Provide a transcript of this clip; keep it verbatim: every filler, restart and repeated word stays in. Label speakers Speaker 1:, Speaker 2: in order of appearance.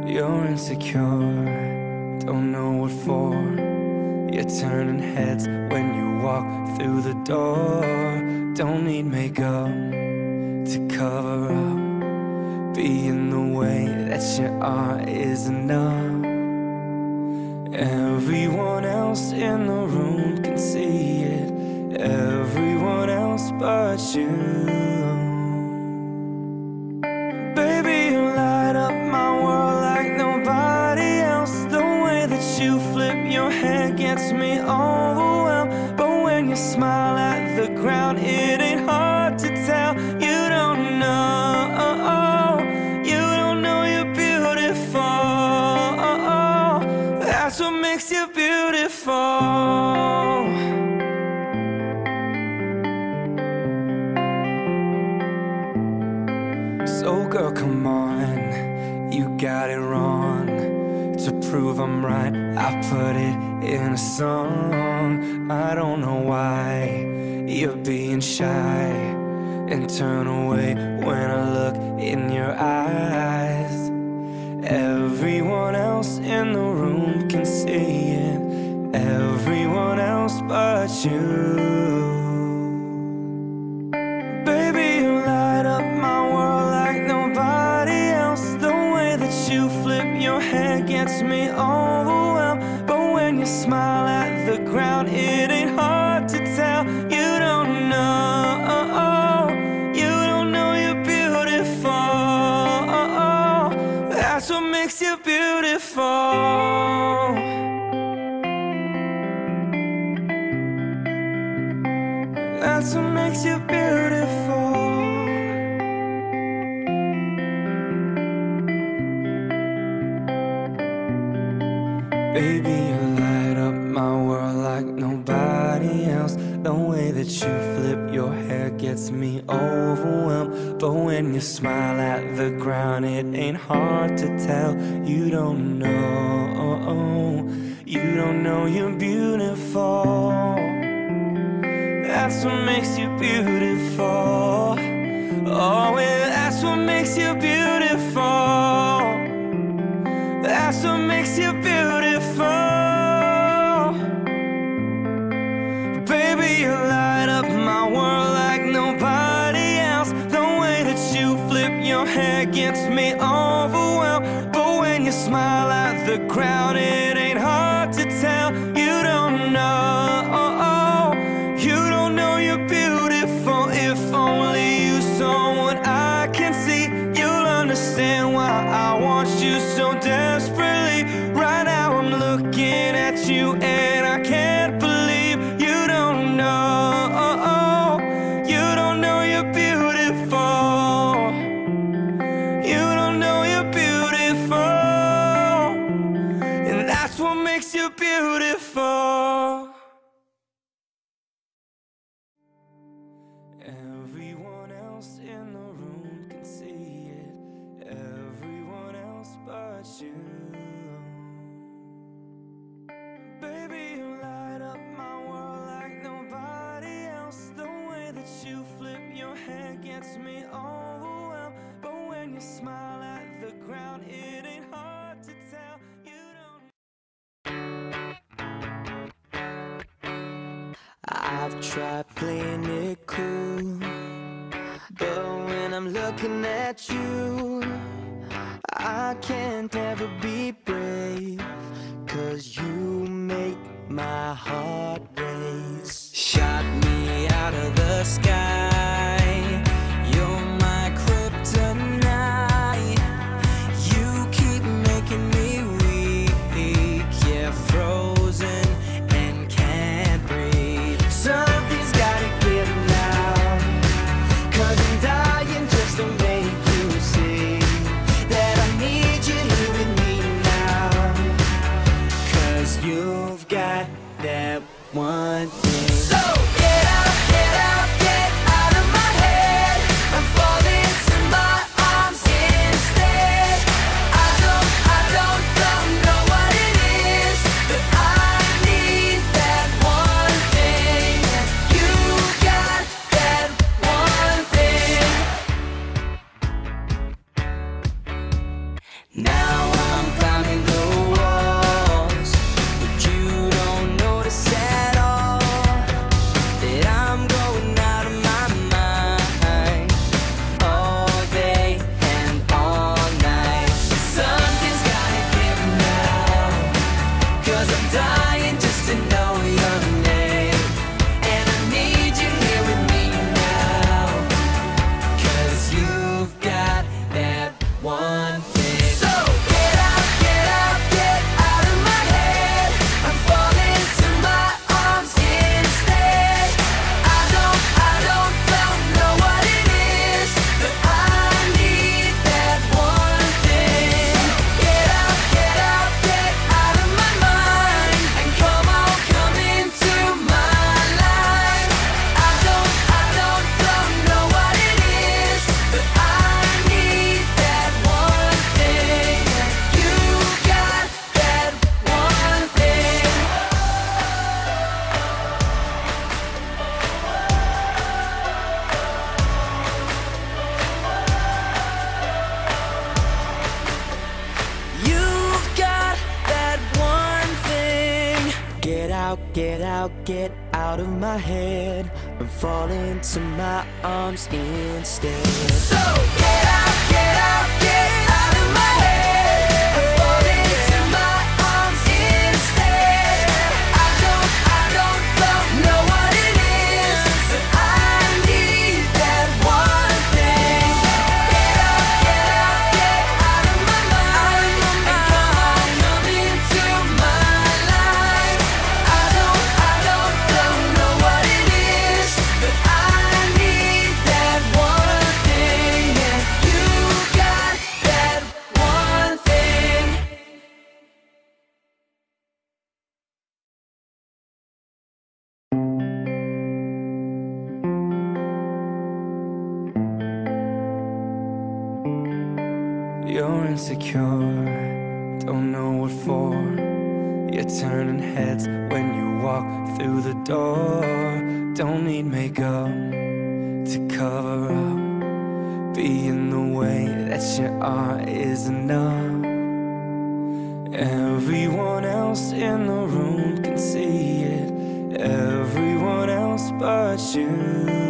Speaker 1: You're insecure, don't know what for. You're turning heads when you walk through the door. Don't need makeup to cover up. Being the way that you are is enough. Everyone else in the room can see it, everyone else but you. Baby, you light up my world like nobody else. The way that you flip your hair gets me overwhelmed. But when you smile at the ground, it ain't hard to tell. You don't know, you don't know you're beautiful. That's what makes you beautiful. So girl, come on, you got it wrong. To prove I'm right, I put it in a song. I don't know why you're being shy and turn away when I look in your eyes. Everyone else in the room can see it, everyone else but you. Baby, you light up my world like nobody else. The way that you flip your hair gets me overwhelmed. But when you smile at the ground, it ain't hard to tell. You don't know, you don't know you're beautiful. That's what makes you beautiful. That's what makes you beautiful. Baby, you light up my world like nobody else. The way that you flip your hair gets me overwhelmed. But when you smile at the ground, it ain't hard to tell. You don't know, you don't know you're beautiful. That's what makes you beautiful. Oh, yeah, that's what makes you beautiful. That's what makes you beautiful. Baby, you light up my world like nobody else. The way that you flip your hair gets me overwhelmed. But when you smile at the crowd, it ain't hard to tell. You don't know, you don't know you're beautiful. If only you saw what I can see, you'll understand why I want you so desperately. Right now I'm looking at you and I can't believe you don't know, you don't know you're beautiful. You don't know you're beautiful. And that's what makes you beautiful. Everyone else in the room can see it, everyone else but you. Baby, you light up my world like nobody else. The way that you flip your hair gets me overwhelmed. But when you smile at the ground, it ain't hard to tell. You don't. I've tried playing it cool, but when I'm looking at you, I can't ever be brave. Cause you make my heart race. Shot me out of the sky, you're my kryptonite. You keep making me weak, yeah, frozen and can't breathe. Something's gotta give now, cause I'm dying just to make you see that I need you here with me now. Cause you've got that one thing. So get out, get out, get get out of my head and fall into my arms instead. So get out, get out, get out of my head and fall into my arms instead. I don't, I don't, don't know what it is, but I need that one thing. Get out, get out, get out of my mind and come on, come into my life. I don't, I don't, don't know what it is, but I need that one thing, and you got that one thing. You're insecure, don't know what for. You're turning heads when you walk through the door. Don't need makeup to cover up. Being the way that you are is enough. Everyone else in the room can see it, everyone else but you.